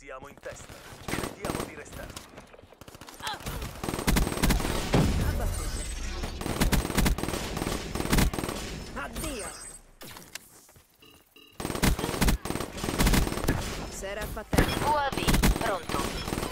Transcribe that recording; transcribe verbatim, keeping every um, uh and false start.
Siamo in testa. Vediamo di restare. Abbattuto. Addio. Seraph a te. U A V, pronto.